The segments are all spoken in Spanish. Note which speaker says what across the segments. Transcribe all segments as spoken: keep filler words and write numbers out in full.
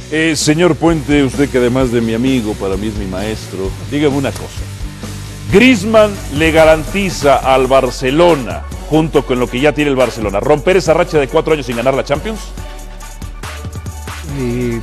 Speaker 1: Eh, señor Puente, usted que además de mi amigo, para mí es mi maestro, dígame una cosa. Griezmann le garantiza al Barcelona, junto con lo que ya tiene el Barcelona, romper esa racha de cuatro años sin ganar la Champions.
Speaker 2: Y...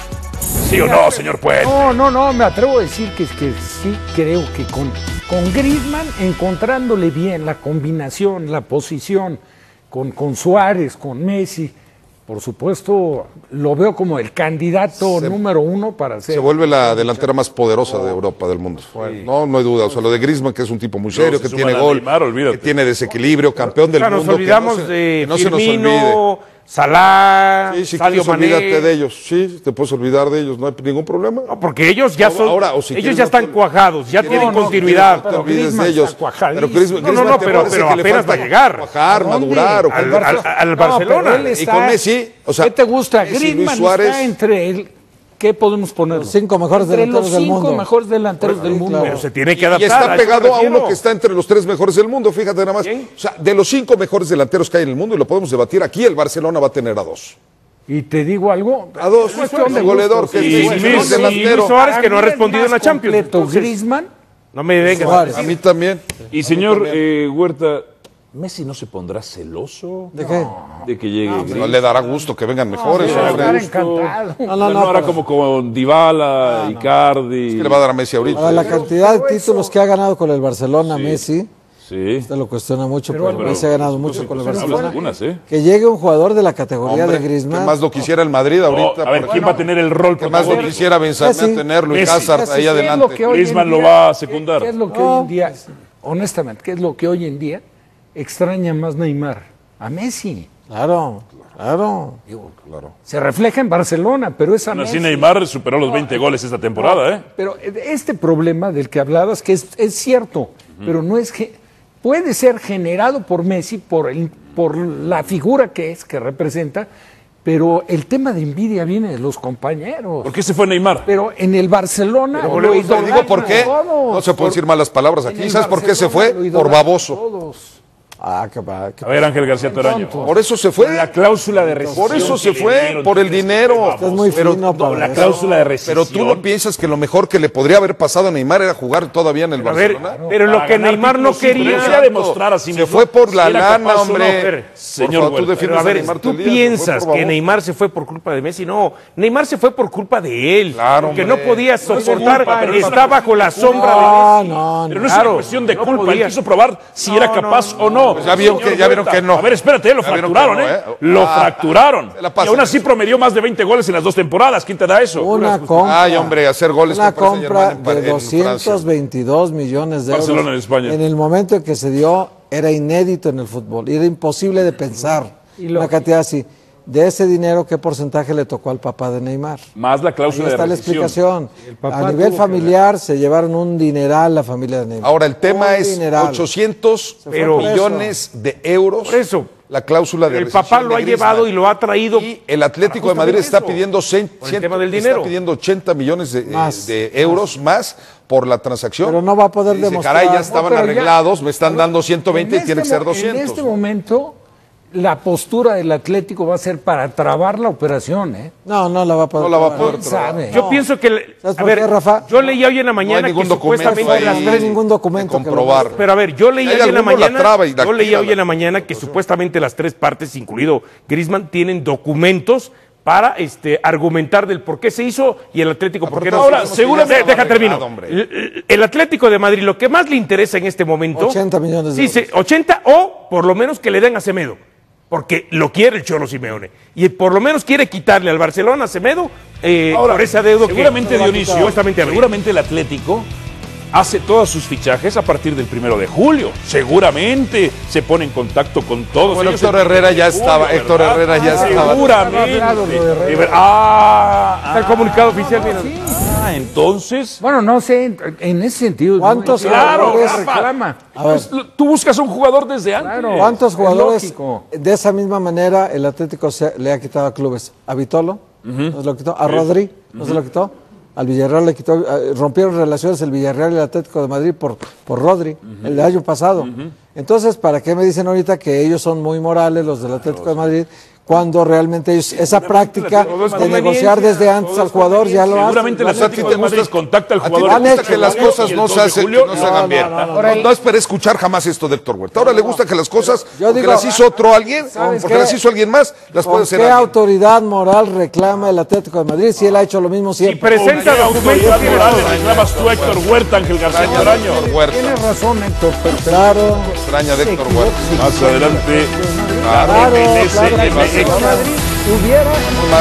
Speaker 1: ¿Sí o no, señor Puente?
Speaker 2: No, no, no, me atrevo a decir que, que sí creo que con, con Griezmann encontrándole bien la combinación, la posición, con, con Suárez, con Messi, por supuesto, lo veo como el candidato se, número uno para ser.
Speaker 3: Se vuelve la delantera más poderosa de Europa, del mundo. Sí. No, no hay duda. O sea, lo de Griezmann, que es un tipo muy serio, no, que tiene gol, Neymar, que tiene desequilibrio, campeón del
Speaker 4: o sea,
Speaker 3: mundo.
Speaker 4: Nos olvidamos
Speaker 3: que no se,
Speaker 4: de
Speaker 3: que no
Speaker 4: Firmino,
Speaker 3: se nos olvide.
Speaker 4: Salah,
Speaker 3: sí, si
Speaker 4: Sadio Mané.
Speaker 3: Olvídate de ellos, sí, te puedes olvidar de ellos, no hay ningún problema.
Speaker 4: No, porque ellos ya son,
Speaker 3: ahora, si
Speaker 4: ellos ya están
Speaker 3: no,
Speaker 4: cuajados, ya no, tienen
Speaker 3: no,
Speaker 4: continuidad.
Speaker 3: No te olvides de ellos. Pero Griezmann,
Speaker 4: no, no, no, pero, pero apenas va a llegar.
Speaker 3: Cuajar, madurar. O
Speaker 4: al, al, al Barcelona.
Speaker 2: No, está,
Speaker 3: y con Messi, o sea,
Speaker 2: ¿qué te gusta? Griezmann está entre el... ¿Qué podemos poner?
Speaker 5: Los cinco mejores
Speaker 2: entre
Speaker 5: delanteros del mundo.
Speaker 2: Los cinco mejores delanteros
Speaker 5: sí,
Speaker 2: del mundo.
Speaker 5: Claro.
Speaker 4: Pero se tiene que adaptar.
Speaker 3: Y está pegado a uno que está entre los tres mejores del mundo, fíjate nada más. ¿Quién? O sea, de los cinco mejores delanteros que hay en el mundo, y lo podemos debatir aquí, el Barcelona va a tener a dos.
Speaker 2: Y te digo algo.
Speaker 3: A dos, es el goleador que
Speaker 4: y,
Speaker 3: es
Speaker 4: y, Luis, delantero. Y Suárez que no ha respondido en la Champions.
Speaker 2: Entonces, Griezmann.
Speaker 4: No me vengas.
Speaker 3: A mí también.
Speaker 1: Y señor eh, Huerta, ¿Messi no se pondrá celoso?
Speaker 5: ¿De qué?
Speaker 1: De que llegue
Speaker 3: no, no le dará gusto que vengan mejores.
Speaker 2: No,
Speaker 3: no,
Speaker 2: encantado.
Speaker 1: No, no, no, no hará como con Dybala, no, Icardi.
Speaker 3: Es que le va a dar a Messi ahorita.
Speaker 5: Ahora, la cantidad de títulos que ha ganado con el Barcelona, sí. Messi,
Speaker 1: sí.
Speaker 5: usted lo cuestiona mucho, pero, pero
Speaker 1: Messi
Speaker 5: ha ganado mucho con el Barcelona.
Speaker 1: Algunas, ¿eh?
Speaker 5: Que llegue un jugador de la categoría
Speaker 3: Hombre,
Speaker 5: de Griezmann.
Speaker 3: que más lo quisiera el Madrid ahorita.
Speaker 1: Oh, a ver, ¿quién va a tener el rol?
Speaker 3: Que más lo quisiera Benzema tenerlo y Hazard ahí adelante.
Speaker 1: Griezmann lo va a secundar.
Speaker 2: ¿Qué es lo que hoy en día, honestamente, qué es lo que hoy en día extraña más Neymar? A Messi.
Speaker 5: Claro, claro.
Speaker 2: Digo, claro. Se refleja en Barcelona, pero esa
Speaker 1: Messi. Así Neymar superó los veinte no, goles esta temporada, no, ¿eh?
Speaker 2: Pero este problema del que hablabas, que es, es cierto, uh-huh. pero no es que puede ser generado por Messi, por, el, por la figura que es, que representa, pero el tema de envidia viene de los compañeros.
Speaker 1: ¿Por qué se fue Neymar?
Speaker 2: Pero en el Barcelona...
Speaker 3: Pero lo digo por qué, todos, no se pueden decir malas palabras aquí. ¿Sabes por qué se fue? Por baboso.
Speaker 2: Todos.
Speaker 5: Ah, qué padre.
Speaker 1: A ver, Ángel García Toraño.
Speaker 3: Por eso se fue.
Speaker 1: La cláusula de rescisión.
Speaker 3: Por eso se fue, por el dinero.
Speaker 5: Es muy
Speaker 3: pero,
Speaker 5: fino para
Speaker 1: no, la cláusula de rescisión.
Speaker 3: Pero tú no piensas que lo mejor que le podría haber pasado a Neymar era jugar todavía en el
Speaker 4: pero
Speaker 3: Barcelona.
Speaker 4: Ver, pero lo que Neymar no quería
Speaker 1: era demostrar así.
Speaker 3: Se fue por la lana, hombre.
Speaker 1: Señor,
Speaker 3: favor, tú defiendes
Speaker 4: a ver,
Speaker 3: a Neymar
Speaker 4: tú
Speaker 3: día,
Speaker 4: piensas que Neymar se fue por culpa de Messi. No, Neymar se fue por culpa de él.
Speaker 3: Claro,
Speaker 4: porque
Speaker 3: hombre.
Speaker 4: no podía soportar,
Speaker 1: culpa,
Speaker 4: está bajo la sombra
Speaker 5: no,
Speaker 4: de Messi.
Speaker 5: No, no,
Speaker 1: pero no es
Speaker 4: claro,
Speaker 1: una cuestión de
Speaker 4: no
Speaker 1: culpa.
Speaker 4: podía.
Speaker 1: Él quiso probar si
Speaker 4: no,
Speaker 1: era capaz
Speaker 4: no,
Speaker 1: o no.
Speaker 3: Pues ya vieron que, ya vieron que no.
Speaker 1: A ver, espérate, lo fracturaron,
Speaker 3: no,
Speaker 1: ¿eh?
Speaker 3: ¿eh?
Speaker 1: Lo
Speaker 3: Ah,
Speaker 1: fracturaron.
Speaker 3: ah,
Speaker 1: y aún así promedió más de veinte goles en las dos temporadas. ¿Quién te da eso?
Speaker 5: Una compra.
Speaker 3: Ay, hombre, hacer goles
Speaker 5: Una
Speaker 3: con
Speaker 5: compra
Speaker 3: en,
Speaker 5: de
Speaker 3: en
Speaker 5: doscientos veintidós millones de euros.
Speaker 1: Barcelona en España.
Speaker 5: En el momento en que se dio, era inédito en el fútbol. Era imposible de pensar una cantidad así. De ese dinero, ¿qué porcentaje le tocó al papá de Neymar?
Speaker 1: Más la cláusula
Speaker 5: Ahí está
Speaker 1: de
Speaker 5: la
Speaker 1: rescisión.
Speaker 5: explicación. A nivel familiar se llevaron un dineral la familia de Neymar.
Speaker 3: Ahora, el tema
Speaker 5: un
Speaker 3: es
Speaker 5: dineral.
Speaker 3: ochocientos
Speaker 4: pero,
Speaker 3: millones de euros.
Speaker 4: Por eso.
Speaker 3: La cláusula de
Speaker 4: El papá lo ha llevado y lo ha traído.
Speaker 3: Y el Atlético de Madrid está pidiendo, cien,
Speaker 4: el tema del dinero.
Speaker 3: está pidiendo ochenta millones de, más, de euros más. más por la transacción.
Speaker 5: Pero no va a poder
Speaker 3: dice,
Speaker 5: demostrar.
Speaker 3: Caray, ya estaban
Speaker 2: no,
Speaker 3: arreglados, ya, me están
Speaker 2: pero,
Speaker 3: dando ciento veinte y tiene que ser doscientos.
Speaker 2: En este momento, la postura del Atlético va a ser para trabar la operación, ¿eh?
Speaker 5: No, no la va a poder.
Speaker 3: No la va a poder
Speaker 5: trabar.
Speaker 2: sabe.
Speaker 4: Yo
Speaker 5: no.
Speaker 4: pienso que...
Speaker 5: ¿Sabes
Speaker 4: A
Speaker 5: por
Speaker 4: ver,
Speaker 5: qué, Rafa?
Speaker 4: yo leí hoy en la mañana
Speaker 3: no hay
Speaker 4: que supuestamente
Speaker 3: ahí,
Speaker 4: las
Speaker 5: no hay
Speaker 4: tres...
Speaker 5: ningún documento
Speaker 3: de comprobar.
Speaker 5: Que
Speaker 4: pero a ver, yo leí hoy en la mañana,
Speaker 3: la
Speaker 4: yo leí hoy en la mañana que supuestamente las tres partes, incluido Griezmann, tienen documentos para este, argumentar del por qué se hizo y el Atlético por qué no.
Speaker 1: Ahora, seguramente...
Speaker 4: Deja termino. El, el Atlético de Madrid, lo que más le interesa en este momento...
Speaker 5: ochenta millones de
Speaker 4: sí,
Speaker 5: euros.
Speaker 4: ochenta o por lo menos que le den a Semedo. Porque lo quiere el Cholo Simeone. Y por lo menos quiere quitarle al Barcelona a Semedo eh,
Speaker 1: Ahora,
Speaker 4: por esa deuda
Speaker 1: seguramente
Speaker 4: que...
Speaker 1: Dionisio,
Speaker 4: Supuestamente
Speaker 1: seguramente el Atlético hace todos sus fichajes a partir del primero de julio. Seguramente se pone en contacto con todos.
Speaker 3: Bueno,
Speaker 1: ellos
Speaker 3: Héctor Herrera ya
Speaker 1: julio,
Speaker 3: estaba, Héctor
Speaker 1: ¿verdad?
Speaker 3: Herrera ya
Speaker 1: Ah,
Speaker 3: estaba.
Speaker 1: Seguramente. Ah, ah,
Speaker 4: el comunicado oficial. Mira.
Speaker 2: Sí.
Speaker 1: Ah, entonces...
Speaker 2: Bueno, no sé, en, en ese sentido...
Speaker 5: ¿Cuántos
Speaker 2: no,
Speaker 1: Claro,
Speaker 5: jugadores
Speaker 1: Rafa.
Speaker 2: reclama?
Speaker 5: A ver,
Speaker 1: Pues, tú buscas un jugador desde antes.
Speaker 2: Claro.
Speaker 5: ¿cuántos
Speaker 2: es
Speaker 5: jugadores
Speaker 2: lógico.
Speaker 5: de esa misma manera el Atlético se, le ha quitado a clubes? A Vitolo, uh-huh. nos lo quitó. A Rodri, no uh-huh. se lo quitó. Al Villarreal le quitó. Uh, rompieron relaciones el Villarreal y el Atlético de Madrid por, por Rodri, uh-huh. el del año pasado. Uh-huh. Entonces, ¿para qué me dicen ahorita que ellos son muy morales, los del Atlético de Madrid? cuando realmente ellos, esa práctica de negociar desde antes al jugador ya lo hacen.
Speaker 1: Seguramente el Atlético de Madrid contacta al
Speaker 3: A ti
Speaker 1: jugador.
Speaker 3: te gusta que las cosas no se hacen, que no se hagan bien.
Speaker 5: no, no,
Speaker 3: No, no esperé escuchar jamás esto de Héctor Huerta. Ahora le gusta que las cosas,
Speaker 5: Yo
Speaker 3: porque
Speaker 5: digo,
Speaker 3: las hizo otro alguien,
Speaker 5: ¿sabes
Speaker 3: porque
Speaker 5: qué?
Speaker 3: las hizo alguien más, las puede
Speaker 5: ¿Con
Speaker 3: hacer
Speaker 5: qué
Speaker 3: alguien.
Speaker 5: autoridad moral reclama el Atlético de Madrid si él ha hecho lo mismo
Speaker 4: Si
Speaker 5: siempre?
Speaker 4: presenta
Speaker 1: ¿Qué
Speaker 4: documentos,
Speaker 1: autoridad
Speaker 4: tiene
Speaker 1: moral
Speaker 4: todo.
Speaker 1: le reclamas tú a Héctor Huerta, Ángel García Toraño?
Speaker 3: Huerta.
Speaker 2: Tienes razón, Héctor, pero
Speaker 5: Claro.
Speaker 3: Extraña de Héctor Huerta.
Speaker 1: Más adelante,
Speaker 5: Claro,
Speaker 1: M L S,
Speaker 5: claro,
Speaker 1: M X.
Speaker 2: Madrid hubiera